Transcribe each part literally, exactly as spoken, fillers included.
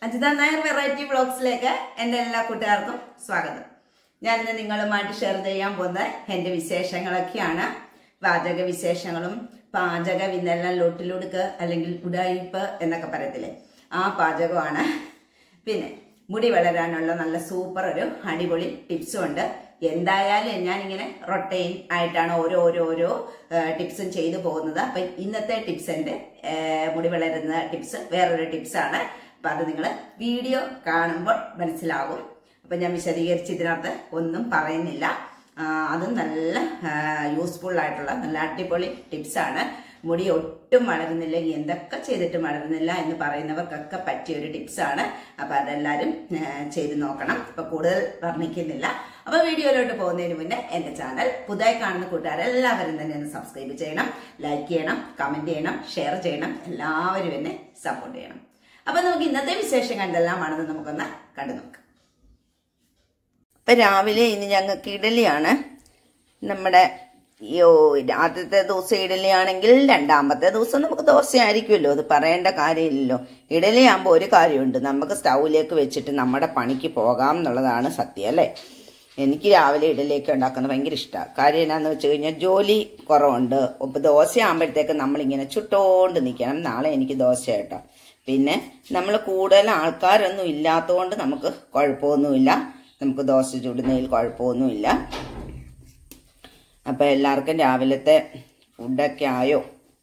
Ajitha Nair variety വ്ളോഗ്സിലേക്ക് എൻ്റെ എല്ലാ കൂട്ടുകാർക്കും സ്വാഗതം. ഞാനിന്ന് നിങ്ങളുമായിട്ട് ഷെയർ ചെയ്യാൻ പോകുന്ന എൻ്റെ വിശേഷങ്ങളൊക്കെയാണ്. പാചക വിശേഷങ്ങളും പാചക വിന്നെല്ലാം ലൊട്ടിലൊടുക്ക് അല്ലെങ്കിൽ ഉടായിപ്പ് എന്നൊക്കെ പറയത്തില്ലേ, ആ പാചകമാണ്. പിന്നെ മുടി വളരാനുള്ള നല്ല സൂപ്പർ ഒരു അടിപൊളി ടിപ്സും ഉണ്ട്. എന്തായാലും ഞാനിങ്ങനെ റൊട്ടൈൻ ആയിട്ടാണ് ഓരോ ഓരോ ഓരോ ടിപ്സും ചെയ്തു പോകുന്നത്. അപ്പൊ ഇന്നത്തെ ടിപ്സ് എൻ്റെ മുടി വളരുന്ന ടിപ്സ് വേറൊരു ടിപ്സാണ്. അപ്പൊ അത് നിങ്ങൾ വീഡിയോ കാണുമ്പോൾ മനസ്സിലാകും. അപ്പൊ ഞാൻ വിശദീകരിച്ച് ഇതിനകത്ത് ഒന്നും പറയുന്നില്ല. അതും നല്ല യൂസ്ഫുൾ ആയിട്ടുള്ള നല്ല അടിപൊളി ടിപ്സാണ്. മുടി ഒട്ടും വളരുന്നില്ല, എന്തൊക്കെ ചെയ്തിട്ടും വളരുന്നില്ല എന്ന് പറയുന്നവർക്കൊക്കെ പറ്റിയ ഒരു ടിപ്സാണ്. അപ്പൊ അതെല്ലാരും ചെയ്ത് നോക്കണം. അപ്പൊ കൂടുതൽ വർണ്ണിക്കുന്നില്ല. അപ്പൊ വീഡിയോയിലോട്ട് പോകുന്നതിന് മുന്നേ എന്റെ ചാനൽ പുതുതായി കാണുന്ന കൂട്ടുകാരെല്ലാവരും തന്നെ ഒന്ന് സബ്സ്ക്രൈബ് ചെയ്യണം, ലൈക്ക് ചെയ്യണം, കമന്റ് ചെയ്യണം, ഷെയർ ചെയ്യണം. എല്ലാവരും എന്നെ സപ്പോർട്ട് ചെയ്യണം. അപ്പൊ നമുക്ക് ഇന്നത്തെ വിശേഷങ്ങൾ എന്തെല്ലാമാണെന്ന് നമുക്കൊന്ന് കണ്ടു നോക്കാം. ഇപ്പൊ രാവിലെ ഇനി ഞങ്ങൾക്ക് ഇഡലിയാണ്. നമ്മുടെ യോ ആദ്യത്തെ ദിവസം ഇഡലി ആണെങ്കിൽ രണ്ടാമത്തെ ദിവസം നമുക്ക് ദോശയായിരിക്കുമല്ലോ, അത് പറയേണ്ട കാര്യമില്ലല്ലോ. ഇഡലി ആകുമ്പോൾ ഒരു കാര്യമുണ്ട്, നമുക്ക് സ്റ്റൗവിലേക്ക് വെച്ചിട്ട് നമ്മുടെ പണിക്ക് പോകാം എന്നുള്ളതാണ് സത്യം അല്ലേ. എനിക്ക് രാവിലെ ഇഡലിയൊക്കെ ഉണ്ടാക്കുന്നത് ഭയങ്കര ഇഷ്ടമാണ്. കാര്യം എന്നാന്ന് വെച്ച് കഴിഞ്ഞാൽ ജോലി കുറവുണ്ട്. ഇപ്പം ദോശ ആകുമ്പോഴത്തേക്ക് നമ്മളിങ്ങനെ ചുട്ടോണ്ട് നിൽക്കണം. നാളെ എനിക്ക് ദോശ കേട്ടോ. പിന്നെ നമ്മൾ കൂടുതൽ ആൾക്കാരൊന്നും ഇല്ലാത്തതുകൊണ്ട് നമുക്ക് കുഴപ്പമൊന്നുമില്ല, നമുക്ക് ദോശ ചുടുന്നതിൽ കുഴപ്പമൊന്നുമില്ല. അപ്പം എല്ലാവർക്കും രാവിലത്തെ ഫുഡൊക്കെ ആയോ?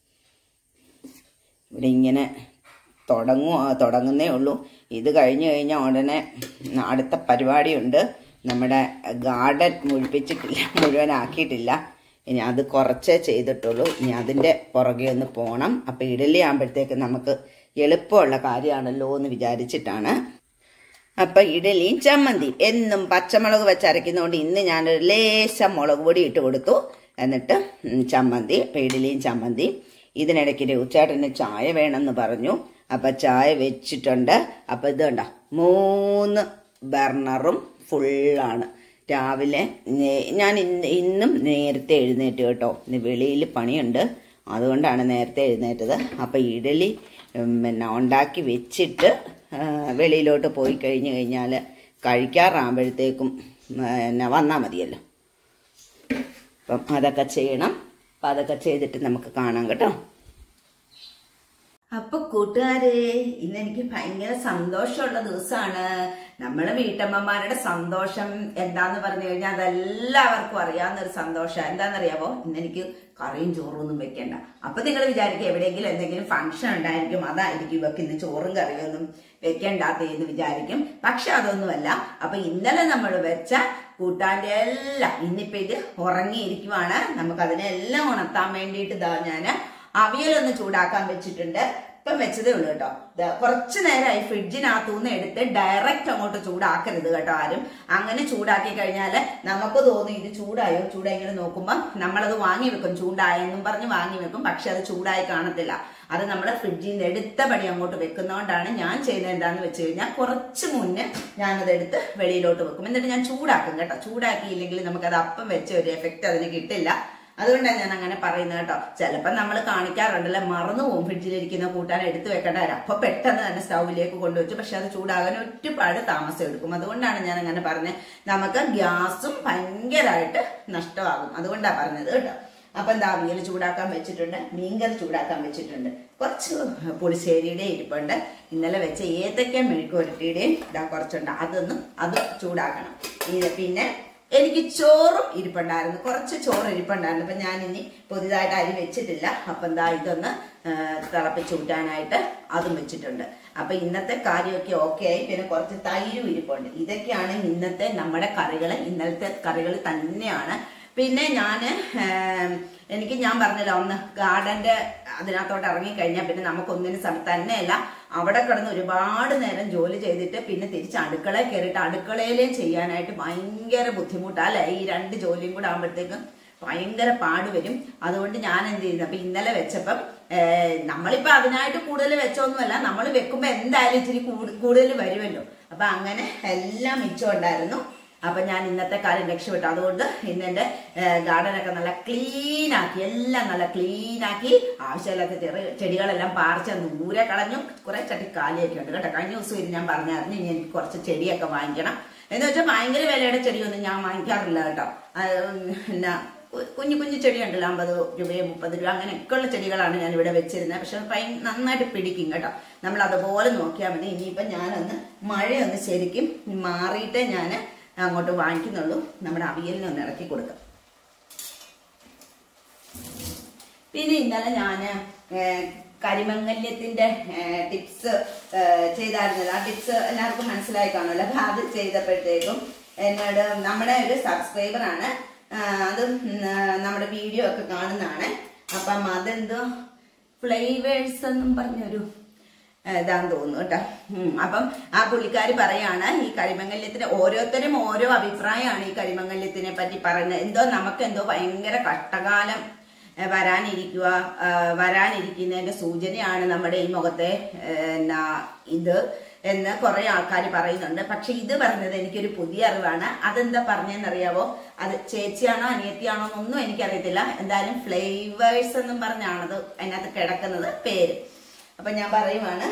ഇവിടെ ഇങ്ങനെ തുടങ്ങും തുടങ്ങുന്നേ ഉള്ളൂ. ഇത് കഴിഞ്ഞ് കഴിഞ്ഞാൽ ഉടനെ അടുത്ത പരിപാടിയുണ്ട്. നമ്മുടെ ഗാർഡൻ മുഴിപ്പിച്ചിട്ടില്ല, മുഴുവനാക്കിയിട്ടില്ല. ഇനി അത് കുറച്ചേ ചെയ്തിട്ടുള്ളൂ. ഇനി അതിൻ്റെ പുറകെ ഒന്ന് പോകണം. അപ്പം ഇഡലി ആകുമ്പോഴത്തേക്ക് നമുക്ക് എളുപ്പമുള്ള കാര്യമാണല്ലോ എന്ന് വിചാരിച്ചിട്ടാണ്. അപ്പം ഇഡലിയും ചമ്മന്തിയും എന്നും പച്ചമുളക് വെച്ച് അരയ്ക്കുന്നതുകൊണ്ട് ഇന്ന് ഞാനൊരു ലേശം മുളക് പൊടി ഇട്ട് കൊടുത്തു. എന്നിട്ട് ചമ്മന്തി, അപ്പം ഇഡലിയും ചമ്മന്തിയും. ഇതിനിടയ്ക്ക് രഘുചേട്ടന് ചായ വേണമെന്ന് പറഞ്ഞു. അപ്പം ചായ വെച്ചിട്ടുണ്ട്. അപ്പം ഇത് കണ്ടോ, മൂന്ന് ബർണറും ഫുള്ളാണ്. രാവിലെ ഞാൻ ഇന്ന് ഇന്നും നേരത്തെ എഴുന്നേറ്റ് കേട്ടോ. ഇന്ന് വെളിയിൽ പണിയുണ്ട്, അതുകൊണ്ടാണ് നേരത്തെ എഴുന്നേറ്റത്. അപ്പം ഇഡലി പിന്നെ ഉണ്ടാക്കി വെച്ചിട്ട് വെളിയിലോട്ട് പോയി കഴിഞ്ഞ് കഴിഞ്ഞാൽ കഴിക്കാറാകുമ്പോഴത്തേക്കും പിന്നെ വന്നാൽ മതിയല്ലോ. അപ്പം അതൊക്കെ ചെയ്യണം. അപ്പം അതൊക്കെ ചെയ്തിട്ട് നമുക്ക് കാണാം കേട്ടോ. അപ്പൊ കൂട്ടുകാരെ, ഇന്ന് എനിക്ക് ഭയങ്കര സന്തോഷമുള്ള ദിവസമാണ്. നമ്മള് വീട്ടമ്മമാരുടെ സന്തോഷം എന്താന്ന് പറഞ്ഞു കഴിഞ്ഞാൽ അതെല്ലാവർക്കും അറിയാവുന്ന ഒരു സന്തോഷം. എന്താണെന്നറിയാമോ? ഇന്നെനിക്ക് കറിയും ചോറും ഒന്നും വെക്കണ്ട. അപ്പൊ നിങ്ങൾ വിചാരിക്കും എവിടെയെങ്കിലും എന്തെങ്കിലും ഫംഗ്ഷൻ ഉണ്ടായിരിക്കും, അതായിരിക്കും ഇവർക്ക് ഇന്ന് ചോറും കറിയും ഒന്നും വെക്കണ്ടാത്തേന്ന് വിചാരിക്കും. പക്ഷെ അതൊന്നുമല്ല. അപ്പൊ ഇന്നലെ നമ്മൾ വെച്ച കൂട്ടാന്റെ എല്ലാം ഇന്നിപ്പോ ഇത് ഉറങ്ങിയിരിക്കുവാണ്. നമുക്ക് അതിനെല്ലാം ഉണർത്താൻ വേണ്ടിയിട്ട് ഇതാ ഞാൻ അവിയലൊന്ന് ചൂടാക്കാൻ വെച്ചിട്ടുണ്ട്. ഇപ്പം വെച്ചതേ ഉള്ളൂ കേട്ടോ. കുറച്ചു നേരമായി ഫ്രിഡ്ജിനകത്തുനിന്ന് എടുത്ത് ഡയറക്റ്റ് അങ്ങോട്ട് ചൂടാക്കരുത് കേട്ടോ ആരും. അങ്ങനെ ചൂടാക്കി കഴിഞ്ഞാൽ നമുക്ക് തോന്നും ഇത് ചൂടായോ ചൂടായി. ഇങ്ങനെ നോക്കുമ്പോൾ നമ്മളത് വാങ്ങി വെക്കും, ചൂടായെന്നും പറഞ്ഞ് വാങ്ങി വെക്കും. പക്ഷെ അത് ചൂടായി കാണത്തില്ല. അത് നമ്മൾ ഫ്രിഡ്ജിൽ നിന്ന് എടുത്ത പടി അങ്ങോട്ട് വെക്കുന്നതുകൊണ്ടാണ് ഞാൻ ചെയ്യുന്നത്. എന്താണെന്ന് വെച്ച് കഴിഞ്ഞാൽ കുറച്ച് മുന്നേ ഞാനത് എടുത്ത് വെളിയിലോട്ട് വെക്കും. എന്നിട്ട് ഞാൻ ചൂടാക്കും കേട്ടോ. ചൂടാക്കിയില്ലെങ്കിൽ നമുക്കത് അപ്പം വെച്ച ഒരു എഫക്റ്റ് അതിന് കിട്ടില്ല. അതുകൊണ്ടാണ് ഞാൻ അങ്ങനെ പറയുന്നത് കേട്ടോ. ചിലപ്പോൾ നമ്മൾ കാണിക്കാറുണ്ടല്ലോ, മറന്നു പോകും ഫ്രിഡ്ജിലിരിക്കുന്ന കൂട്ടാൻ എടുത്ത് വെക്കേണ്ട കാര്യം. അപ്പൊ പെട്ടെന്ന് തന്നെ സ്റ്റൗവിലേക്ക് കൊണ്ടുവച്ചു. പക്ഷെ അത് ചൂടാകാൻ ഒരുപാട് താമസം എടുക്കും. അതുകൊണ്ടാണ് ഞാൻ അങ്ങനെ പറഞ്ഞത്. നമുക്ക് ഗ്യാസും ഭയങ്കരമായിട്ട് നഷ്ടമാകും. അതുകൊണ്ടാണ് പറഞ്ഞത് കേട്ടോ. അപ്പൊ എന്താ, അവിയൽ ചൂടാക്കാൻ വെച്ചിട്ടുണ്ട്, മീൻകറി ചൂടാക്കാൻ വെച്ചിട്ടുണ്ട്, കുറച്ച് പുളിശ്ശേരിയുടെ ഇരിപ്പുണ്ട്, ഇന്നലെ വെച്ച ഏത്തക്ക മെഴുക്കുവരട്ടിയുടെയും ഇതാ കുറച്ചുണ്ട്. അതൊന്നും അത് ചൂടാക്കണം. പിന്നെ എനിക്ക് ചോറും ഇരിപ്പുണ്ടായിരുന്നു, കുറച്ച് ചോറ് ഇരിപ്പുണ്ടായിരുന്നു. അപ്പൊ ഞാൻ ഇനി പുതിയതായിട്ട് അരി വെച്ചിട്ടില്ല. അപ്പൊ എന്താ ഇതൊന്ന് തിളപ്പിച്ച് കൂട്ടാനായിട്ട് അതും വെച്ചിട്ടുണ്ട്. അപ്പൊ ഇന്നത്തെ കാര്യമൊക്കെ ഓക്കെ ആയി. പിന്നെ കുറച്ച് തൈരും ഇരിപ്പുണ്ട്. ഇതൊക്കെയാണ് ഇന്നത്തെ നമ്മുടെ കറികൾ. ഇന്നലത്തെ കറികൾ തന്നെയാണ്. പിന്നെ ഞാൻ എനിക്ക് ഞാൻ പറഞ്ഞല്ലോ, ഒന്ന് ഗാർഡന്റെ അതിനകത്തോട്ട് ഇറങ്ങിക്കഴിഞ്ഞാൽ പിന്നെ നമുക്കൊന്നിനും സമയം തന്നെയല്ല. അവിടെ കിടന്ന് ഒരുപാട് നേരം ജോലി ചെയ്തിട്ട് പിന്നെ തിരിച്ച് അടുക്കളയിൽ കയറിയിട്ട് അടുക്കളയിലേയും ചെയ്യാനായിട്ട് ഭയങ്കര ബുദ്ധിമുട്ടാണ് അല്ലെ. ഈ രണ്ട് ജോലിയും കൂടെ ആകുമ്പോഴത്തേക്കും ഭയങ്കര പാട് വരും. അതുകൊണ്ട് ഞാൻ എന്ത് ചെയ്യുന്നു, അപ്പൊ ഇന്നലെ വെച്ചപ്പം നമ്മളിപ്പോ അതിനായിട്ട് കൂടുതൽ വെച്ചൊന്നുമല്ല, നമ്മൾ വെക്കുമ്പോ എന്തായാലും ഇച്ചിരി കൂടുതൽ വരുമല്ലോ. അപ്പൊ അങ്ങനെ എല്ലാം മിച്ചം ഉണ്ടായിരുന്നു. അപ്പൊ ഞാൻ ഇന്നത്തെ കാര്യം രക്ഷപ്പെട്ടു. അതുകൊണ്ട് ഇന്ന് എന്റെ ഗാർഡനൊക്കെ നല്ല ക്ലീൻ ആക്കി, എല്ലാം നല്ല ക്ലീൻ ആക്കി, ആവശ്യമില്ലാത്ത ചെറിയ ചെടികളെല്ലാം പാർച്ച ദൂരെ കളഞ്ഞു. കുറെ ചട്ടി കാലിയൊക്കെ ഉണ്ട് കേട്ടോ. കഴിഞ്ഞ ദിവസം ഞാൻ പറഞ്ഞായിരുന്നു ഇനി എനിക്ക് കുറച്ച് ചെടിയൊക്കെ വാങ്ങിക്കണം എന്ന് വെച്ചാൽ ഭയങ്കര വിലയുടെ ചെടിയൊന്നും ഞാൻ വാങ്ങിക്കാറില്ല കേട്ടോ. പിന്നെ കുഞ്ഞു കുഞ്ഞു ചെടിയുണ്ടല്ലോ, അമ്പത് രൂപയോ മുപ്പത് രൂപ അങ്ങനെയൊക്കെയുള്ള ചെടികളാണ് ഞാൻ ഇവിടെ വെച്ചിരുന്നത്. പക്ഷെ ഭയ നന്നായിട്ട് പിടിക്കും കേട്ടോ. നമ്മൾ അതുപോലെ നോക്കിയാൽ മതി. ഇനിയിപ്പം ഞാനൊന്ന് മഴയൊന്ന് ശരിക്കും മാറിയിട്ടേ ഞാൻ അങ്ങോട്ട് വാങ്ങിക്കുന്നുള്ളൂ. നമ്മുടെ അവിയലിന് ഒന്ന് ഇറക്കി കൊടുക്കാം. പിന്നെ ഇന്നലെ ഞാൻ കരിമംഗല്യത്തിന്റെ ടിപ്സ് ചെയ്തായിരുന്നത്. ആ ടിപ്സ് എല്ലാവർക്കും മനസ്സിലായി കാണുമല്ലോ. അപ്പൊ അത് ചെയ്തപ്പോഴത്തേക്കും എന്നോട് നമ്മുടെ ഒരു സബ്സ്ക്രൈബർ ആണ്, അത് നമ്മുടെ വീഡിയോ ഒക്കെ കാണുന്നതാണ്. അപ്പം അതെന്തോ ഫ്ലേവേഴ്സ് എന്നും പറഞ്ഞൊരു ഇതാന്ന് തോന്നുന്നു കേട്ടോ. അപ്പം ആ പുള്ളിക്കാരി പറയാണ് ഈ കരിമംഗല്യത്തിന് ഓരോരുത്തരും ഓരോ അഭിപ്രായമാണ് ഈ കരിമംഗല്യത്തിനെ പറ്റി പറയുന്നത്. എന്തോ നമുക്ക് എന്തോ ഭയങ്കര കഷ്ടകാലം വരാനിരിക്കുക വരാനിരിക്കുന്നതിന്റെ സൂചനയാണ് നമ്മുടെ ഈ മുഖത്തെ എന്നാ ഇത് എന്ന് കുറെ ആൾക്കാർ പറയുന്നുണ്ട്. പക്ഷെ ഇത് പറഞ്ഞത് എനിക്കൊരു പുതിയ അറിവാണ്. അതെന്താ പറഞ്ഞതെന്നറിയാവോ? അത് ചേച്ചിയാണോ അനിയത്തിയാണോ എന്നൊന്നും എനിക്കറിയത്തില്ല. എന്തായാലും ഫ്ലേവേഴ്സ് എന്നും പറഞ്ഞാണത് അതിനകത്ത് കിടക്കുന്നത് പേര്. അപ്പൊ ഞാൻ പറയുവാണ്,